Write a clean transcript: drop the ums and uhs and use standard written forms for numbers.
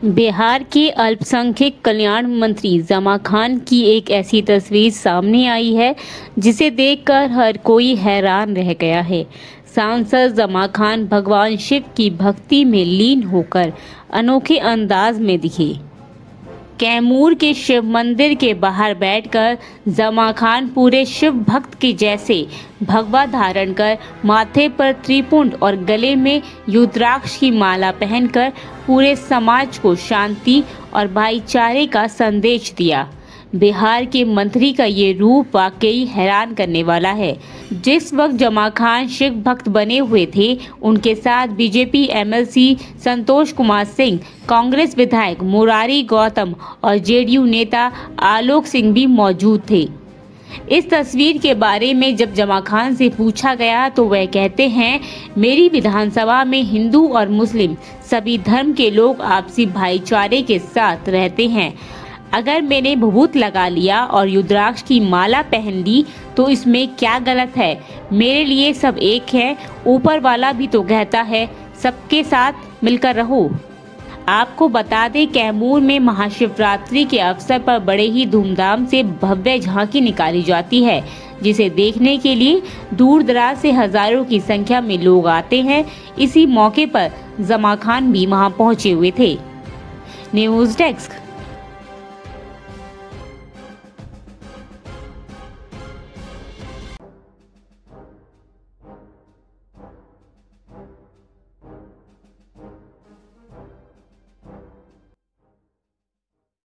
बिहार के अल्पसंख्यक कल्याण मंत्री जमा खान की एक ऐसी तस्वीर सामने आई है जिसे देखकर हर कोई हैरान रह गया है। सांसद जमा खान भगवान शिव की भक्ति में लीन होकर अनोखे अंदाज में दिखे। कैमूर के शिव मंदिर के बाहर बैठकर जमा खान पूरे शिव भक्त के जैसे भगवा धारण कर, माथे पर त्रिपुंड और गले में रुद्राक्ष की माला पहनकर पूरे समाज को शांति और भाईचारे का संदेश दिया। बिहार के मंत्री का ये रूप वाकई हैरान करने वाला है। जिस वक्त जमा खान शिव भक्त बने हुए थे, उनके साथ बीजेपी एमएलसी संतोष कुमार सिंह, कांग्रेस विधायक मुरारी गौतम और जेडीयू नेता आलोक सिंह भी मौजूद थे। इस तस्वीर के बारे में जब जमा खान से पूछा गया तो वह कहते हैं, मेरी विधानसभा में हिंदू और मुस्लिम सभी धर्म के लोग आपसी भाईचारे के साथ रहते हैं। अगर मैंने भभूत लगा लिया और रुद्राक्ष की माला पहन ली तो इसमें क्या गलत है? मेरे लिए सब एक है। ऊपर वाला भी तो कहता है सबके साथ मिलकर रहो। आपको बता दें, कैमूर में महाशिवरात्रि के अवसर पर बड़े ही धूमधाम से भव्य झांकी निकाली जाती है, जिसे देखने के लिए दूर दराज से हजारों की संख्या में लोग आते हैं। इसी मौके पर जमा खान भी वहां पहुंचे हुए थे। News desk.